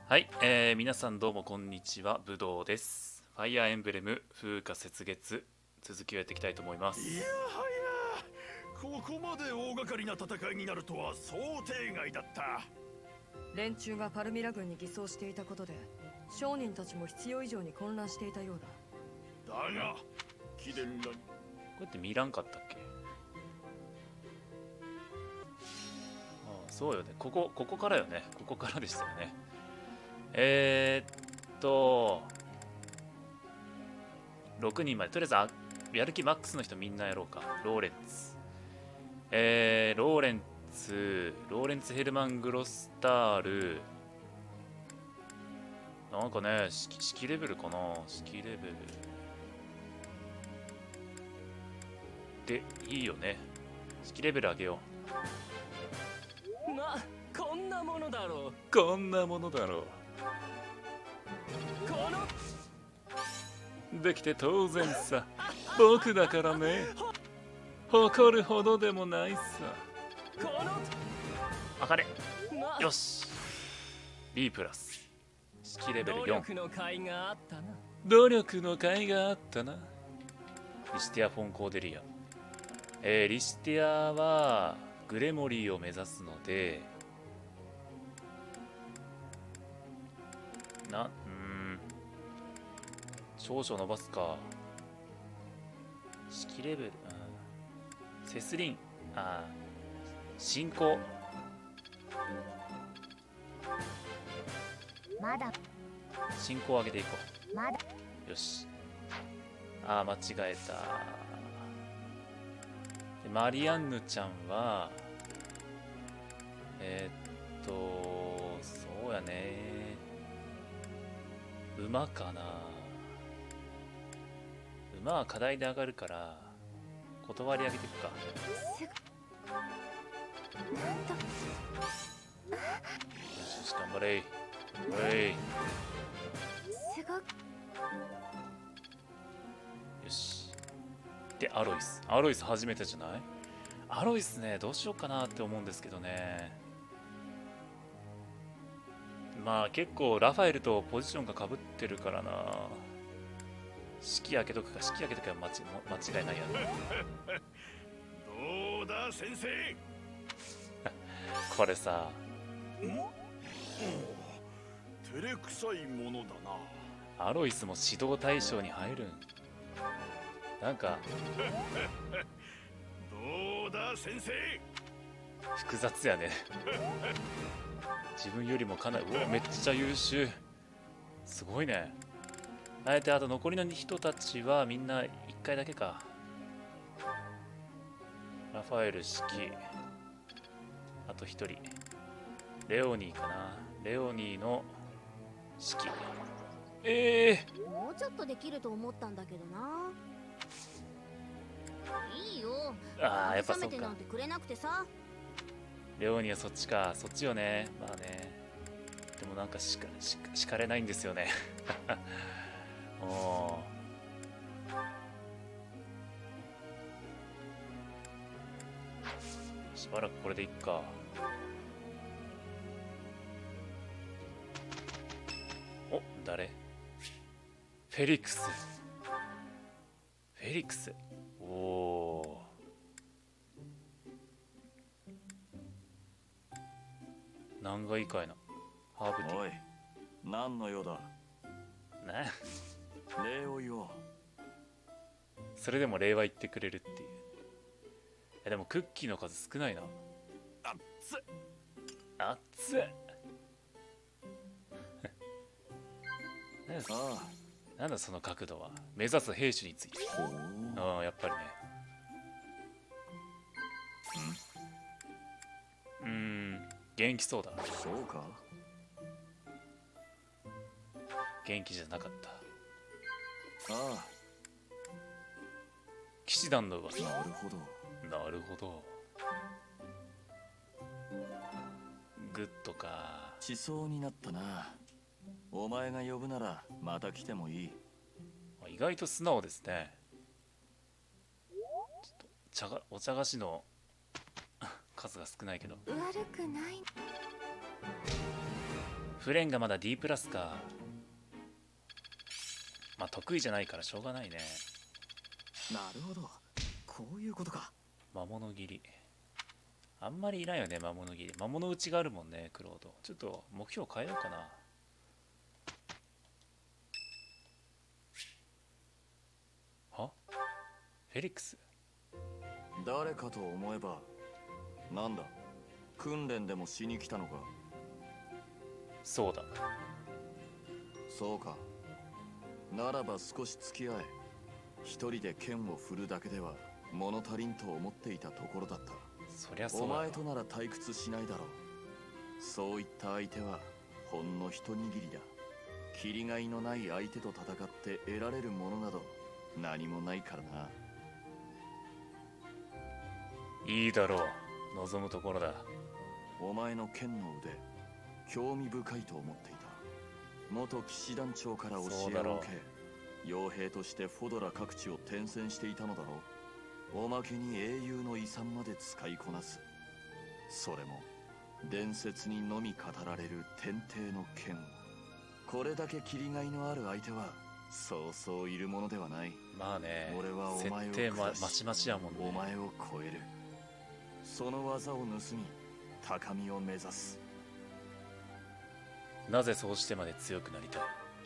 はい、皆さんどうもこんにちは、ぶどうです。ファイアーエンブレム風化雪月、続きをやっていきたいと思います。 いやはや、ここまで大掛かりな戦いになるとは想定外だった。 連中がパルミラ軍に偽装していたことで商人たちも必要以上に混乱していたようだ。 だが貴殿らにこうやって見らんかったっけ？ああ、そうよね、ここからよね、ここからでしたよね。6人までとりあえずやる気マックスの人みんなやろうか。ローレンツ、ローレンツヘルマン・グロスタール、なんかね、式レベルかな、式レベルでいいよね。式レベル上げよま、こんなものだろう。 う。こんなものだろこのう。できて当然さ。僕だからね。誇るほどでもないさ。 このあかれ。 ま、 よし。B プラス。式レベル4。 努力の甲斐があったな。 努力の甲斐があったな。リシティア・フォン・コーデリア。リシティアはグレモリーを目指すので、少々伸ばすか。式レベル、セスリン、進行。 まだ進行を上げていこまだう。よし。間違えた。でマリアンヌちゃんはそうやね、馬かな。馬は課題で上がるから断り上げていくか。 なんとよしよし、頑張れ。おい、 すごくよし。でアロイス初めてじゃない？アロイスね、どうしようかなって思うんですけどね。まあ結構ラファエルとポジションがかぶってるからな。式開けとくか。式開けとくか間違いないやろ。 どうだ先生。 これさ、 照れくさいものだな。 アロイスも指導対象に入るん？なんかどうだ先生。 複雑やね。自分よりもかなり、うわ、めっちゃ優秀。すごいね。あと残りの人たちはみんな1回だけか。ラファエル式、あと1人レオニーかな。レオニーの式。 もうちょっとできると思ったんだけどな。いいよ。 やっぱそうか。 冷めてなんてくれなくてさ。 レオニーはそっちか。そっちよね。まあね。でもなんか敷かれないんですよね。おー、しばらくこれでいっか。お、誰？フェリクス。フェリクス。おお。何がいいかいな。ハーブティー。 おい、何の用だ。 ね。 礼を言おう。 それでも礼は言ってくれるっていう。でもクッキーの数少ないな。 あっつ。 熱っ。なんだその角度は。目指す兵士について。やっぱりね。元気そうだ。 そうか。 元気じゃなかった。 あ騎士団の噂。 あ、なるほど。 なるほど。グッドか。 地層になったな。お前が呼ぶならまた来てもいい。 意外と素直ですね。ちょっとお茶菓子の数が少ないけど。 悪くない。 フレンがまだ D プラスか。まあ得意じゃないからしょうがないね。 なるほど、こういうことか。 魔物斬り。あんまりいないよね、魔物斬り。魔物打ちがあるもんね、クロード。ちょっと目標変えようかな。は？フェリックス？ 誰かと思えば、なんだ、訓練でもしに来たのか。 そうだ。 そうか。ならば少し付き合え。一人で剣を振るだけでは物足りんと思っていたところだった。 そりゃそうだ。 お前となら退屈しないだろう。そういった相手はほんの一握りだ。切りがいのない相手と戦って得られるものなど何もないからな。 いいだろう。望むところだ。 お前の剣の腕、興味深いと思っていた。元騎士団長から教えを受け、傭兵としてフォドラ各地を転戦していたのだろう。おまけに英雄の遺産まで使いこなす。それも伝説にのみ語られる天帝の剣を。これだけ切りがいのある相手はそうそういるものではない。 まあね、 俺はお前を設定ま下しちまちやもんね。 お前を超える。その技を盗み高みを目指す。 なぜそうしてまで強くなりたい？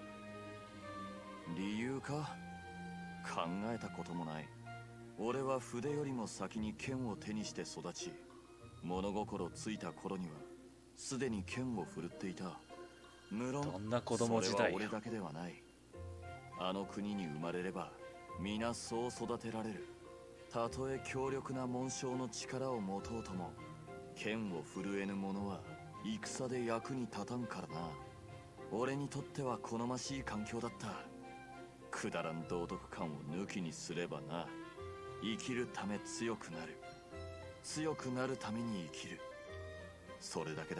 理由か？考えたこともない。俺は筆よりも先に剣を手にして育ち、物心ついた頃にはすでに剣を振るっていた。無論どんな子供時代よ。 それは俺だけではない。あの国に生まれれば皆そう育てられる。たとえ強力な紋章の力を持とうとも、剣を振るえぬ者は戦で役に立たんからな。俺にとっては好ましい環境だった。くだらん道徳感を抜きにすればな。生きるため強くなる。強くなるために生きる。それだけだ。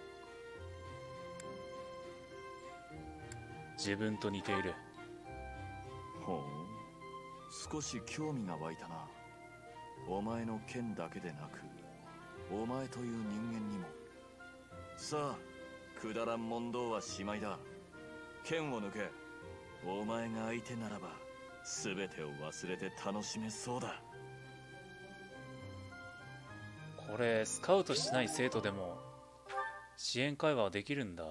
自分と似ている。 ほう、少し興味が湧いたな。お前の剣だけでなく、お前という人間にも。さあ、くだらん問答はしまいだ。剣を抜け。お前が相手ならば全てを忘れて楽しめそうだ。 これスカウトしない生徒でも支援会話はできるんだ。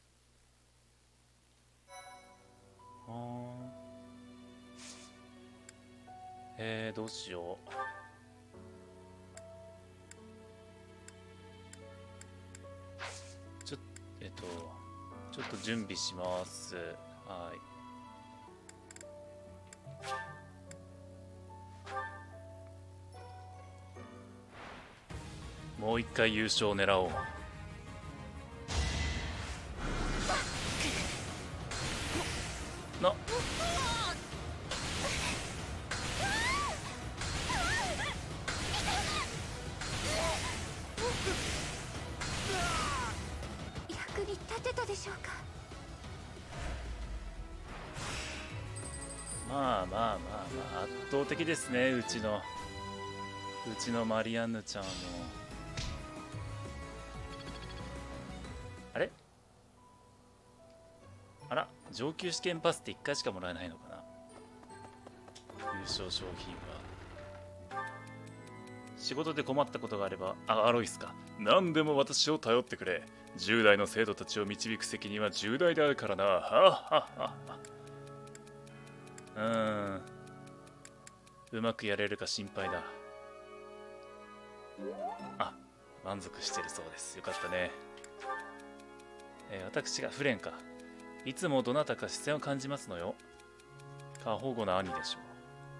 どうしよう。ちょっと準備します。はい。もう一回優勝を狙おう。な役に立てたでしょうか。 まあまあまあまあ圧倒的ですね。うちのマリアンヌちゃんも。あれ、あら、上級試験パスって1回しかもらえないのかな。優勝商品は。仕事で困ったことがあれば、アロイスか。何でも私を頼ってくれ。10代の生徒たちを導く責任は重大であるからな。はっはっは。うまくやれるか心配だ。あ、満足してるそうです。よかったね。私がフレンか。いつもどなたか視線を感じますのよ。過保護な兄でしょう。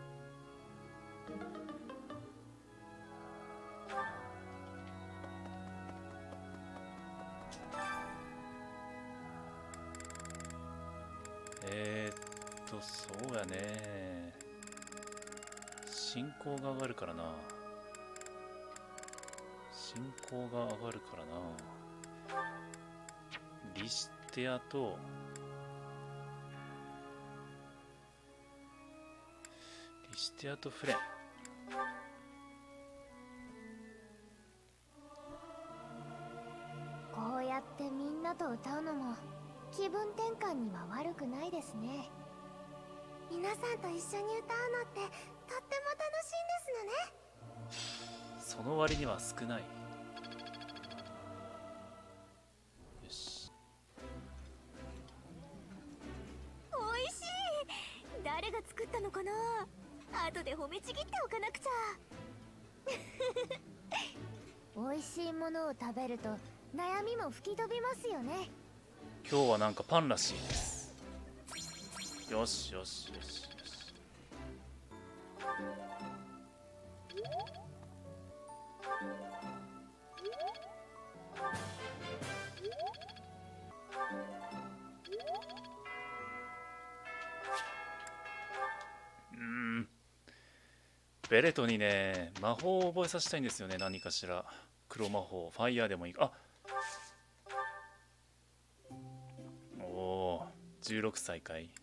そうやね。信仰が上がるからな。信仰が上がるからな。リシテアとフレン。 こうやってみんなと歌うのも気分転換には悪くないですね。皆さんと一緒に歌うのってとっても楽しいんですのね。 その割には少ない。よし。 おいしい。誰が作ったのかな。後で褒めちぎっておかなくちゃ。美味しいものを食べると悩みも吹き飛びますよね。 今日はなんかパンらしいです。よしよしよしよし。ベレトにね、魔法を覚えさせたいんですよね。何かしら黒魔法、ファイヤーでもいいか。おお、16歳かい。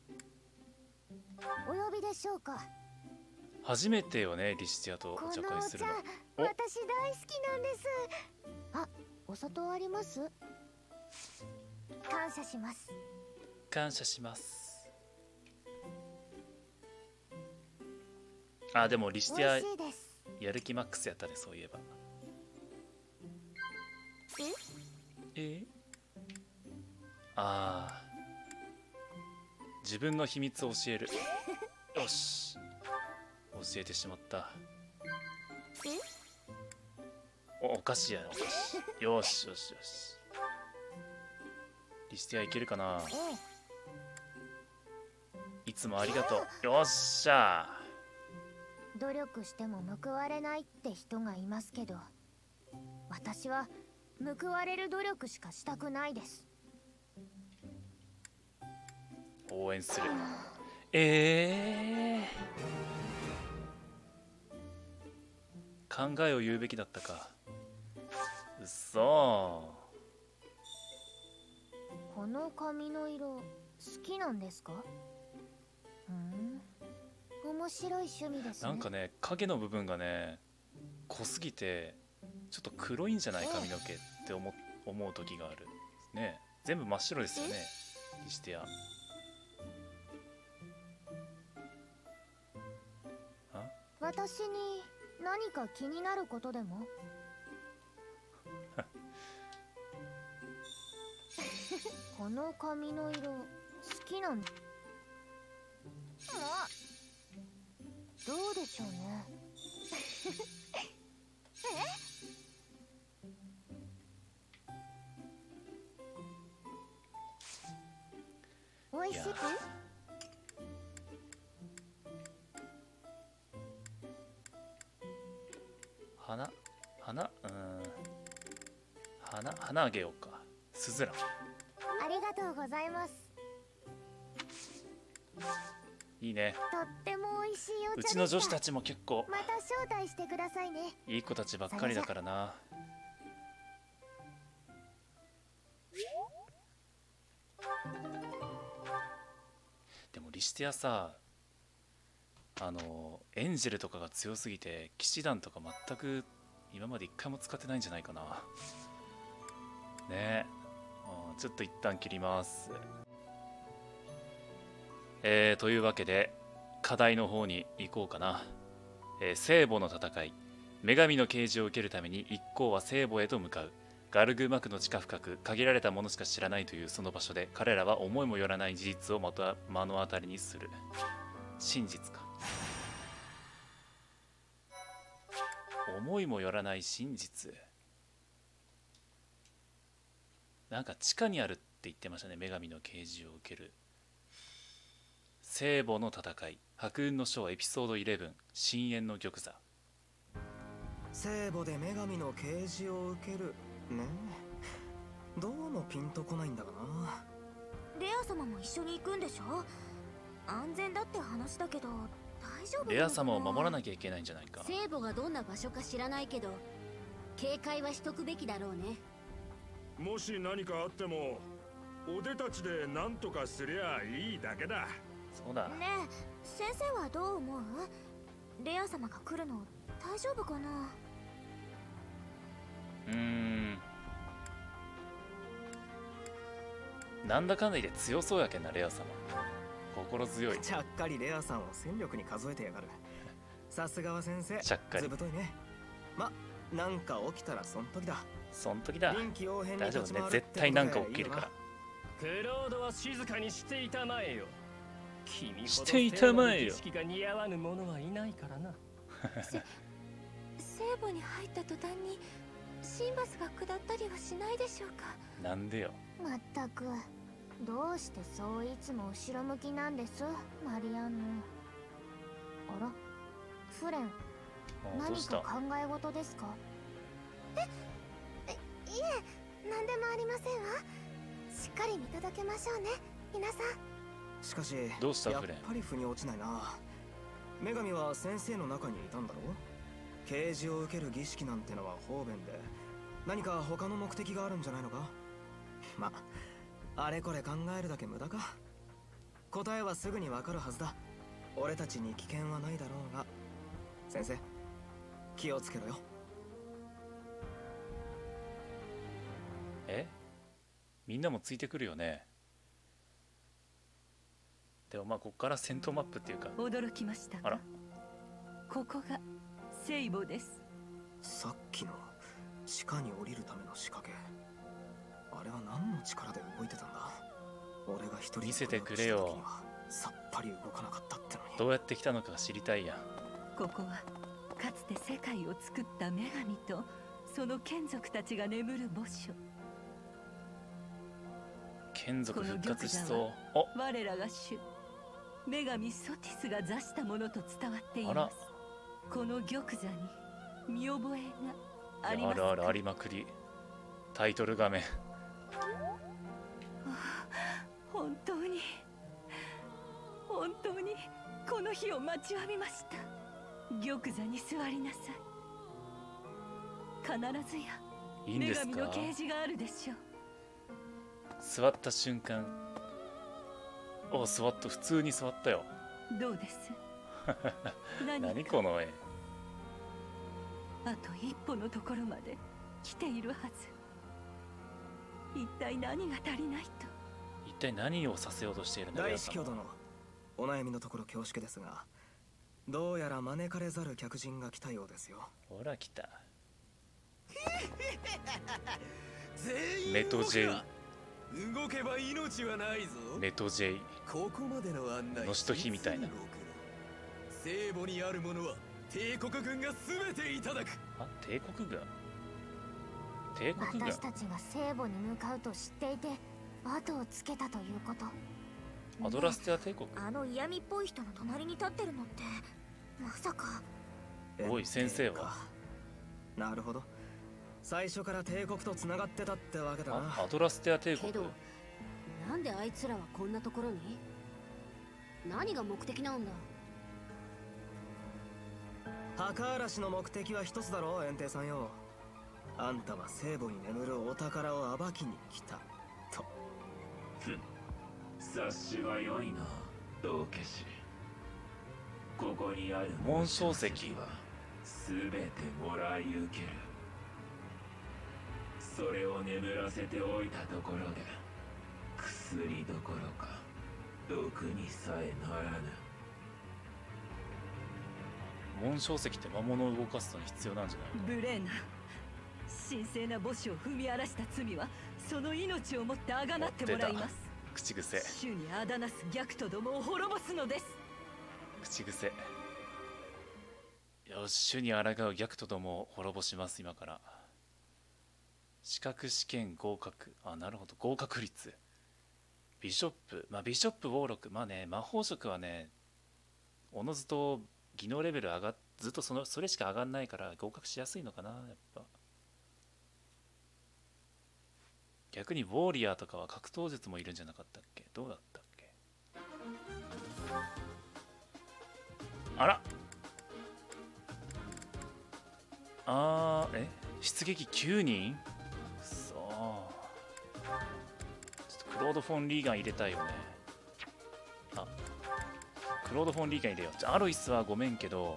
お呼びでしょうか。 初めてよね、リシティアとお茶会するの。 私大好きなんです。あ、お砂糖あります？感謝します。 感謝します。あ、でもリシティアやる気マックスやったね、そういえば。ああ、自分の秘密を教える。よし、教えてしまった。お菓子やな、お菓子。よしよしよし。リシティアいけるかな。いつもありがとう。よっしゃ。 努力しても報われないって人がいますけど、私は報われる努力しかしたくないです。 応援する。考えを言うべきだったか。うそ。 この髪の色好きなんですか？面白い趣味ですね。 なんかね、影の部分がね濃すぎてちょっと黒いんじゃない髪の毛って思う時があるね。全部真っ白ですよね、リシティア。 私に何か気になることでも？この髪の色好きなんだ。どうでしょうね。おいしく？ 花あげようか。スズラン。 ありがとうございます。 いいね。 とっても美味しいお茶でした。 うちの女子たちも結構また招待してくださいね。 いい子たちばっかりだからな。でもリシティアさ、エンジェルとかが強すぎて騎士団とか全く今まで一回も使ってないんじゃないかな。ねえ、ちょっと一旦切ります。というわけで課題の方に行こうかな。聖母の戦い。女神の啓示を受けるために一行は聖母へと向かう。ガルグマクの地下深く、限られたものしか知らないというその場所で彼らは思いもよらない事実を目の当たりにする。真実か。思いもよらない真実。なんか地下にあるって言ってましたね。女神の啓示を受ける聖母の戦い。白雲の書エピソード11、深淵の玉座。 聖母で女神の啓示を受けるね。どうもピンとこないんだがな。 レア様も一緒に行くんでしょ？安全だって話だけど大丈夫？ レア様を守らなきゃいけないんじゃないか。 聖母がどんな場所か知らないけど警戒はしとくべきだろうね。 もし何かあっても俺たちで何とかすりゃいいだけだ。 そうだねえ、先生はどう思う？レア様が来るの大丈夫かな？ なんだかんだ言って強そうやけんな、レア様。心強い。 ちゃっかりレアさんを戦力に数えてやがる。さすがは先生、 ちゃっかりずぶといね。ま、なんか起きたらそん時だ。 そん時だ。 臨機応変に大丈夫ね、 立ち回るって絶対なんか起きるから。 クロードは静かにしていたまえよ。君ほどしていたまえよ聖母の儀式が似合わぬ者はいないからな。 聖母に入った途端にシンバスが下ったりはしないでしょうか。 なんでよ。 まったく、どうしてそういつも後ろ向きなんです、マリアンヌ。あら、フレン、何どうした？ か考え事ですか？いえ、何でもありませんわ。しっかり見届けましょうね、皆さん。 しかし、 どうしたやっフレン？ ぱり腑に落ちないな。女神は先生の中にいたんだろう。啓示を受ける儀式なんてのは方便で、何か他の目的があるんじゃないのか。ま、あれこれ考えるだけ無駄か。答えはすぐにわかるはずだ。俺たちに危険はないだろうが。先生、気をつけろよ。 え？みんなもついてくるよね。でもまあここから戦闘マップっていうか。 驚きましたあらか。ここが聖母です。 さっきの地下に降りるための仕掛け、あれは何の力で動いてたんだ。俺が一人で見せてくれよ。 これをした時にはさっぱり動かなかったってのに。 どうやって来たのか知りたいやん。 ここはかつて世界を作った女神とその眷属たちが眠る墓所。 眷属復活しこそう。 のお、 我らが主女神ソティスが座したものと伝わっていあらます。この玉座に見覚えがありますか？ あるあるありまくり。タイトル画面。 本当にこの日を待ちわびました。玉座に座りなさい。必ずやいいんですか？ 女神の啓示があるでしょう。 座った瞬間。お、座った。普通に座ったよ。 どうです？ 何この絵。 あと一歩のところまで来ているはず。一体何が足りないと。 一体何をさせようとしているんだ。 大司教殿、お悩みのところ恐縮ですが、どうやら招かれざる客人が来たようですよ。 ほら来た。 全員メトジェイ。 動けば命はないぞ。 メトジェイ。 ここまでの案内、 のしとひみたいな。 聖母にあるものは帝国軍が全ていただく。 あ、帝国軍。帝国軍。 私たちが聖母に向かうと知っていて後をつけたということ。 アドラステア帝国。 あの嫌味っぽい人の隣に立ってるのってまさか。 おい先生は。 なるほど、最初から帝国とつながってたってわけだな。 アドラステア帝国。 けどなんであいつらはこんなところに？何が目的なんだ？ 墓荒らしの目的は一つだろう、炎帝さんよ。あんたは聖母に眠るお宝を暴きに来たと。 察しは良いな、道化師。ここにある紋章石は全てもらい受ける。それを眠らせておいたところで薬どころか毒にさえならぬ。 紋章石って魔物を動かすのに必要なんじゃないの？ ブレーナ、神聖な墓所を踏み荒らした罪はその命をもってあがなってもらいます。 口癖。 主にあだなす逆徒どもを滅ぼすのです。 口癖。よし、主に抗う逆徒どもを滅ぼします。今から資格試験合格。あ、なるほど、合格率。ビショップ、まあビショップウォーロック、まあね、魔法職はねおのずと技能レベル上がずっとそれしか上がんないから合格しやすいのかな。やっぱ逆にウォーリアーとかは格闘術もいるんじゃなかったっけ？どうだったっけ？あら、出撃9人？そう、ちょっとクロード・フォン・リーガン入れたいよね。あ、クロード・フォン・リーガン入れよう。アロイスはごめんけど、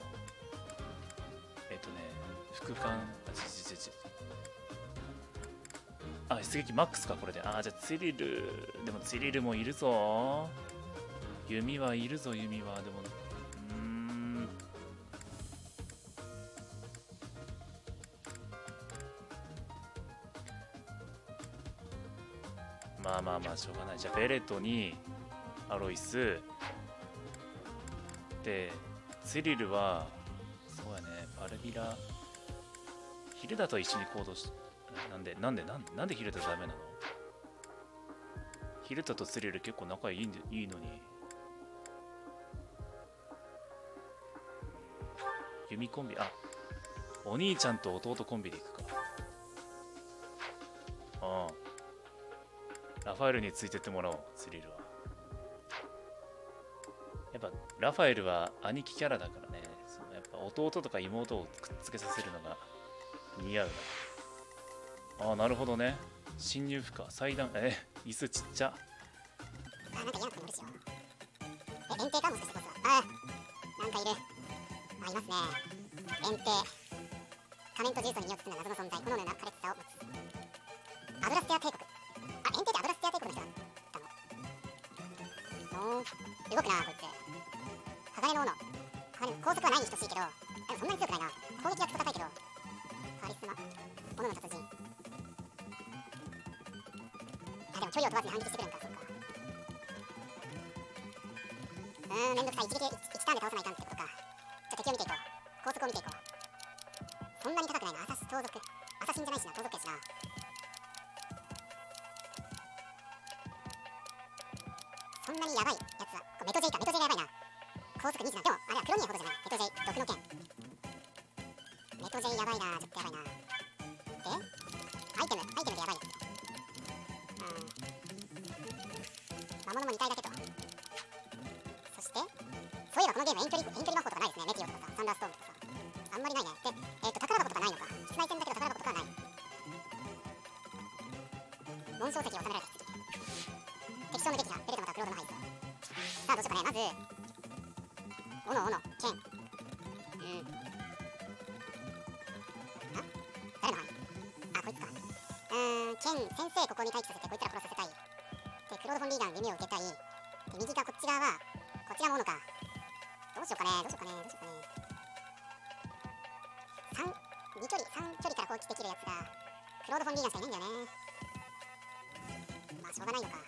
副官、 あ、出撃マックスか、これで。あ、じゃあツリル。でもツリルもいるぞ。弓はいるぞ、弓は。でも、まあまあまあ、しょうがない。じゃあ、ベレットにアロイス。で、ツリルは、そうやね、パルミラ。ヒルダと一緒に行動し、なんでヒルダダメなの？ヒルダとツリル結構仲いいのに。弓コンビ、あ、お兄ちゃんと弟コンビで行くか。ああ。ラファエルについてってもらおう、ツリルは。やっぱ、ラファエルは兄貴キャラだからね。やっぱ弟とか妹をくっつけさせるのが似合うな。ああ、なるほどね。侵入不可、祭壇、椅子ちっちゃ。 なんか嫌なとこにいるしよ。園庭かもしかしてボスは。なんかいる。いますね。園庭。仮面と重曹に身を包んだ謎の存在、このような苛烈さを持つ。アドラステア帝国。園庭ってアドラステア帝国の人だったの？動くな、こいつ。鋼の斧。高速はないに等しいけど、でもそんなに強くないな。攻撃はクソ高いけど。カリスマ。斧の達人。でも距離を問わずに反撃してくるんか、そっか。めんどくさい。1ターンで倒さないかんってことか。ちょっと敵を見ていこう。高速を見ていこう。そんなに高くないな。アサシ盗賊。アサシンじゃないしな、盗賊やしな。そんなにやばいやつは、メトジェイか、メトジェイがやばいな。高速27。でも、あれは黒ニアほどじゃない。メトジェイ、毒の剣。メトジェイやばいな、ちょっとやばいな。で、アイテムでやばいやつ。魔物も2体だけと。そして、そういえばこのゲーム遠距離魔法とかないですね。メティオとかさ、サンダーストームとかさ。あんまりないね。で、宝箱とかないのか。室内戦だけど宝箱とかはない。紋章石を収められた棺。敵将の撃破、ベレトまたはクロードのハイズ。さあ、どうしようかね。まず、斧、剣。誰の範囲？あ、こいつか。剣、先生ここに待機させて、こいつら殺させたい。で、クロード・フォン・リーガン、弓を受けたい。で、右側、こっち側は、こちらも斧か。どうしようかね。3距離から攻撃できるやつが、クロード・フォン・リーガンしかいないんだよね。まあ、しょうがないのか。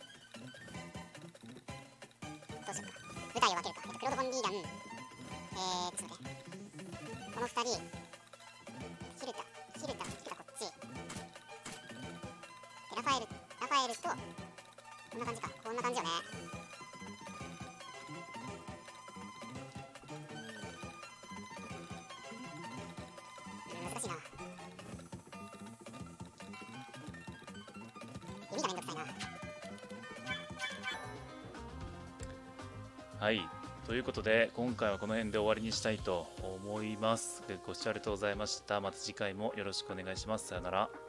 どうしようか。部隊を分けるか。クロード・フォン・リーガン、ちょっと待って。この2人、ヒルタこっち。で、ラファエルと、こんな感じか。こんな感じよね。難しいな。弓がめんどくさいな。 はい。ということで、今回はこの辺で終わりにしたいと思います。ご視聴ありがとうございました。また次回もよろしくお願いします。さよなら。